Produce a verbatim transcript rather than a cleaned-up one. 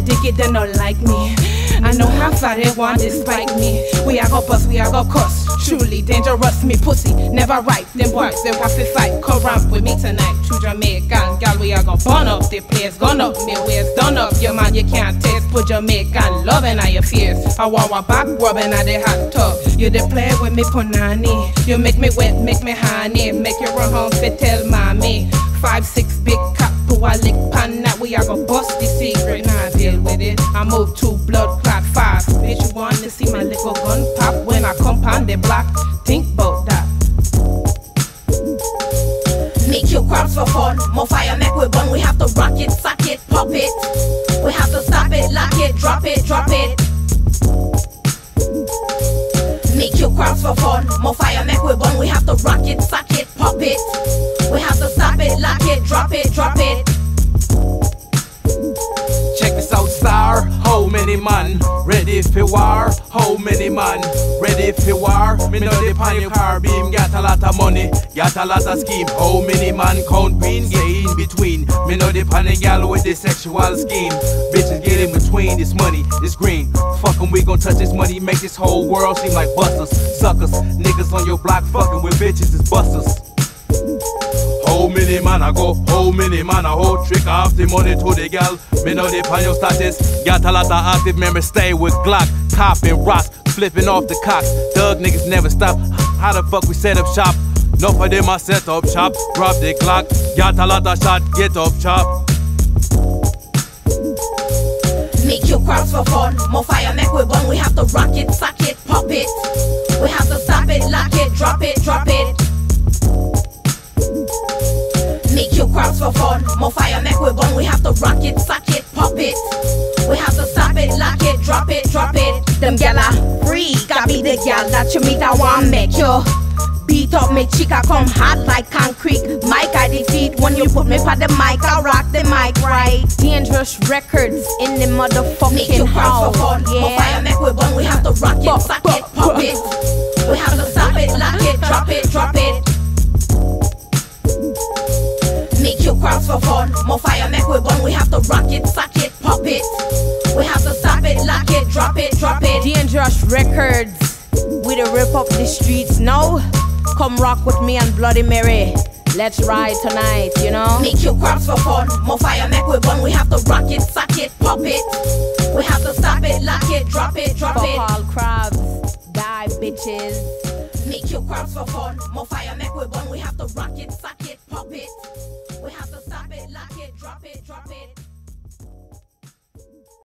they dig it, they don't like me. I know how far they want to spike me. We are go bust, we are go cuss. Truly dangerous, me pussy. Never right, them boys, they have to fight. Come ramp with me tonight. True Jamaican gal, we are gonna burn up. The place gone up, me waist done up. Your man, you can't taste. Put Jamaican loving on your face. I want one back rubbing at the hot tub. You the play with me punani. You make me wet, make me honey. Make you run home fit tell mommy. Five, six big cock to a lick pan that we are gonna bust the secret. Now I deal with it. I move too blood clot fast. Bitch, you want to see my little gun pop when I come on the block? Think about that. Make you crops for fun. More fire make we burn. We have to rock it, suck it, pop it. We have to stop it, lock it, drop it, drop it. Make you crops for fun. More fire make we burn. We have to rock it, suck it, pop it. We have to stop it, lock it, drop it, drop it. Check this out, star. How many man ready for war? How many man ready for war? Me know the pan your car beam, got a lot of money, got a lot of scheme. How many man count green? Get in between. Me know the pan gal with the sexual scheme. Bitches get in between this money, this green. Fuck 'em, we gon' touch this money, make this whole world seem like busters, suckers. Niggas on your block fucking with bitches is busters. How many man I go, how many man I hold, trick off the money to the gal. Me know the pan your status, got a lot of active members stay with Glock, copping rocks, flipping off the cocks. Thug niggas never stop, how the fuck we set up shop? No for them I set up shop, drop the Glock, got a lot of shot, get up chop. Make you crops for fun, more fire make we burn. We have to rock it, suck it, pop it. We have to stop it, lock it, drop it, drop it. Make you crops for fun, more fire make we burn. We have to rock it, suck it, pop it. We have to stop it, lock it, drop it, drop it. Them gal are free, got be the gal that you meet. I want make you beat up me chica, come hot like concrete. Mic I defeat when you put me for the mic. I rock the mic right. Dangerous records in the motherfucking Make you crops for fun, yeah. more fire make we burn. We have to rock it, suck it, pop it. We have to stop it, lock it, drop it, drop it. Make you crops for fun, more fire make we burn. We have to rock it, suck it, pop it. We have to stop it, lock it, drop it, drop it. Dangerous records, we the rip up the streets now. Come rock with me and Bloody Mary. Let's ride tonight, you know. Make you crops for fun, more fire make we burn. We have to rock it, suck it, pop it. We have to stop it, lock it, drop it, drop Fuck it. all crabs, die bitches. Make you crops for fun, more fire make we burn. We have to rock it, suck it, pop it. We have to stop it, lock it, drop it, drop it.